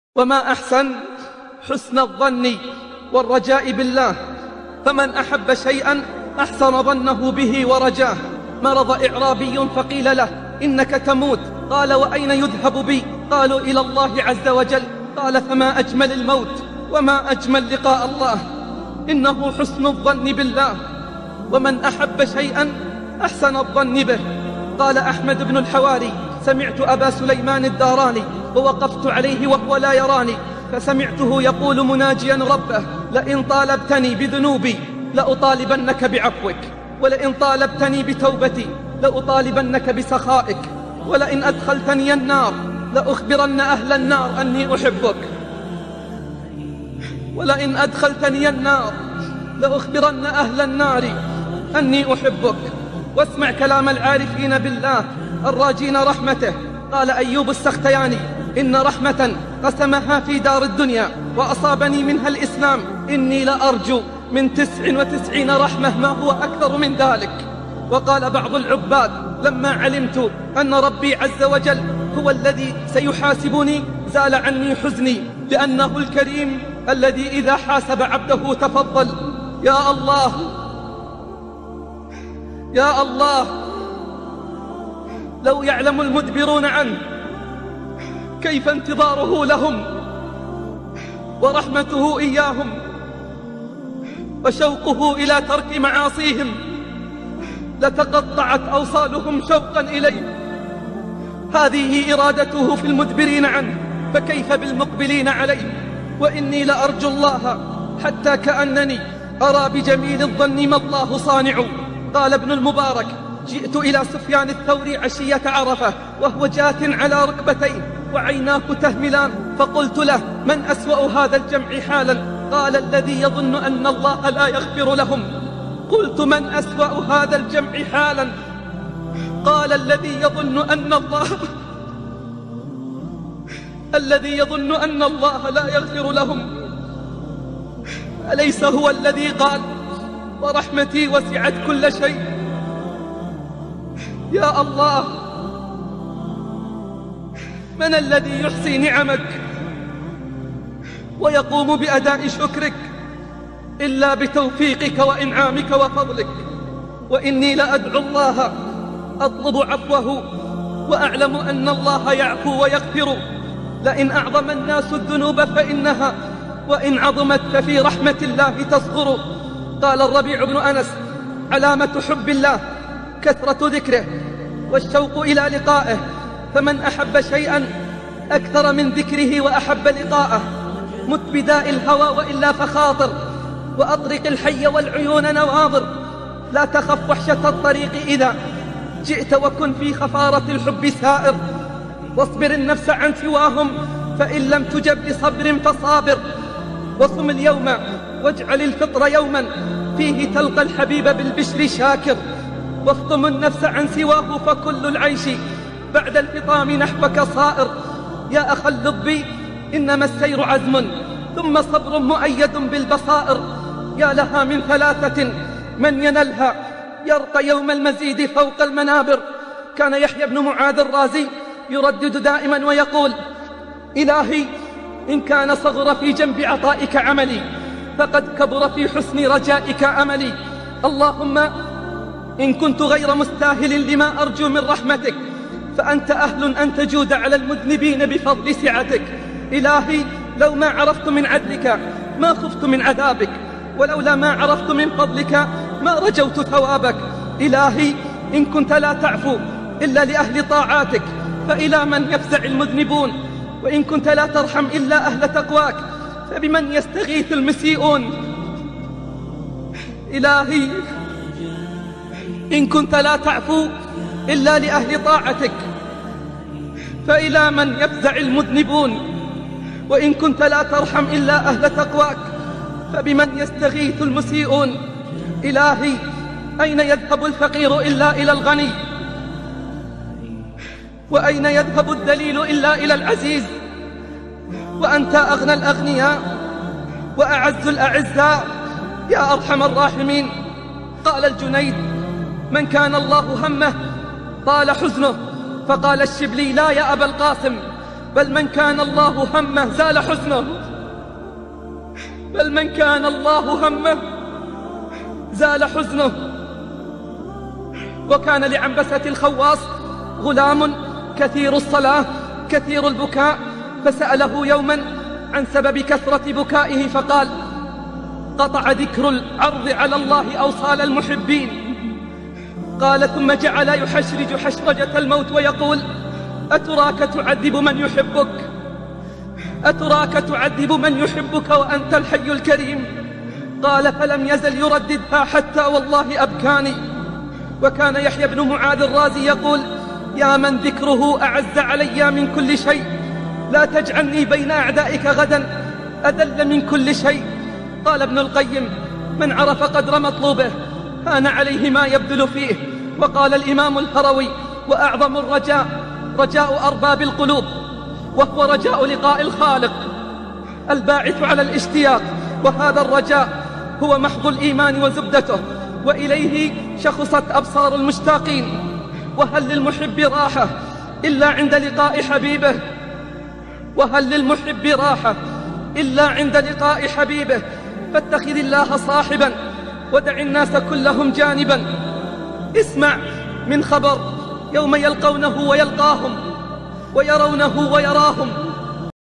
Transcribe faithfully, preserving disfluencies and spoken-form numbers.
وما أحسن حسن الظن والرجاء بالله، فمن أحب شيئا أحسن ظنه به ورجاه. مرض إعرابي فقيل له: إنك تموت. قال: وأين يذهب بي؟ قالوا: إلى الله عز وجل. قال: فما أجمل الموت وما أجمل لقاء الله، إنه حسن الظن بالله. ومن أحب شيئا أحسن الظن به. قال أحمد بن الحواري: سمعت أبا سليمان الداراني ووقفت عليه وهو لا يراني، فسمعته يقول مناجيا ربه: لئن طالبتني بذنوبي لأطالبنك بعفوك، ولئن طالبتني بتوبتي لأطالبنك بسخائك، ولئن أدخلتني النار لأخبرن أهل النار أني أحبك، ولئن أدخلتني النار لأخبرن أهل النار أني أحبك. واسمع كلام العارفين بالله الراجين رحمته. قال أيوب السختياني: إن رحمة قسمها في دار الدنيا وأصابني منها الإسلام، إني لأرجو من تسع وتسعين رحمة ما هو أكثر من ذلك. وقال بعض العباد: لما علمت أن ربي عز وجل هو الذي سيحاسبني زال عني حزني، لأنه الكريم الذي إذا حاسب عبده تفضل. يا الله يا الله، لو يعلم المدبرون عنه كيف انتظاره لهم ورحمته إياهم وشوقه إلى ترك معاصيهم، لتقطعت أوصالهم شوقا إليه. هذه إرادته في المدبرين عنه، فكيف بالمقبلين عليه؟ وإني لأرجو الله حتى كأنني أرى بجميل الظن ما الله صانع. قال ابن المبارك: جئت إلى سفيان الثوري عشية عرفة وهو جاث على ركبتيه وعيناه تهملان، فقلت له: من أسوأ هذا الجمع حالا؟ قال: الذي يظن أن الله لا يغفر لهم. قلت: من أسوأ هذا الجمع حالا؟ قال: الذي يظن أن الله الذي يظن أن الله لا يغفر لهم. أليس هو الذي قال: ورحمتي وسعت كل شيء؟ يا الله، من الذي يحصي نعمك ويقوم بأداء شكرك إلا بتوفيقك وإنعامك وفضلك؟ وإني لأدعو الله أطلب عفوه وأعلم أن الله يعفو ويغفر. لئن أعظم الناس الذنوب فإنها وإن عظمت ففي رحمة الله تصغر. قال الربيع بن أنس: علامة حب الله كثرة ذكره والشوق إلى لقائه، فمن أحب شيئا أكثر من ذكره وأحب لقاءه. مت بداء الهوى وإلا فخاطر، وأطرق الحي والعيون نواظر. لا تخف وحشة الطريق إذا جئت، وكن في خفارة الحب سائر. واصبر النفس عن سواهم، فإن لم تجب بصبر فصابر. وصم اليوم واجعل الفطر يوما فيه تلقى الحبيب بالبشر شاكر. وافطم النفس عن سواه، فكل العيش بعد الفطام نحوك صائر. يا أخا اللب إنما السير عزم ثم صبر مؤيد بالبصائر. يا لها من ثلاثة من ينلها يرقى يوم المزيد فوق المنابر. كان يحيى بن معاذ الرازي يردد دائما ويقول: إلهي، إن كان صغر في جنب عطائك عملي فقد كبر في حسن رجائك أملي. اللهم إن كنت غير مستاهل لما أرجو من رحمتك فأنت أهل أن تجود على المذنبين بفضل سعتك. إلهي، لو ما عرفت من عدلك ما خفت من عذابك، ولولا ما عرفت من فضلك ما رجوت ثوابك. إلهي، إن كنت لا تعفو إلا لأهل طاعاتك فإلى من يفزع المذنبون، وإن كنت لا ترحم إلا أهل تقواك فبمن يستغيث المسيئون. إلهي، إن كنت لا تعفو إلا لأهل طاعتك فإلى من يفزع المذنبون، وإن كنت لا ترحم إلا أهل تقواك فبمن يستغيث المسيئون. إلهي، أين يذهب الفقير إلا إلى الغني؟ وأين يذهب الذليل إلا إلى العزيز؟ وأنت أغنى الأغنياء وأعز الأعزاء يا أرحم الراحمين. قال الجنيد: من كان الله همه طال حزنه، فقال الشبلي: لا يا أبا القاسم، بل من كان الله همه زال حزنه، بل من كان الله همه زال حزنه. وكان لعنبسة الخواص غلام كثير الصلاة كثير البكاء، فسأله يوما عن سبب كثرة بكائه فقال: قطع ذكر العرض على الله أوصال المحبين. قال: ثم جعل يحشرج حشرجة الموت ويقول: أتراك تعذب من يحبك، أتراك تعذب من يحبك وأنت الحي الكريم. قال: فلم يزل يرددها حتى والله أبكاني. وكان يحيى بن معاذ الرازي يقول: يا من ذكره أعز علي من كل شيء، لا تجعلني بين أعدائك غدا أذل من كل شيء. قال ابن القيم: من عرف قدر مطلوبه هان عليه ما يبذل فيه. وقال الإمام الهروي: وأعظم الرجاء رجاء أرباب القلوب، وهو رجاء لقاء الخالق الباعث على الاشتياق، وهذا الرجاء هو محض الإيمان وزبدته، وإليه شخصت أبصار المشتاقين. وهل للمحب راحة إلا عند لقاء حبيبه، وهل للمحب راحة إلا عند لقاء حبيبه. فاتخذ الله صاحبا ودع الناس كلهم جانبا. اسمع من خبر يوم يلقونه ويلقاهم ويرونه ويراهم،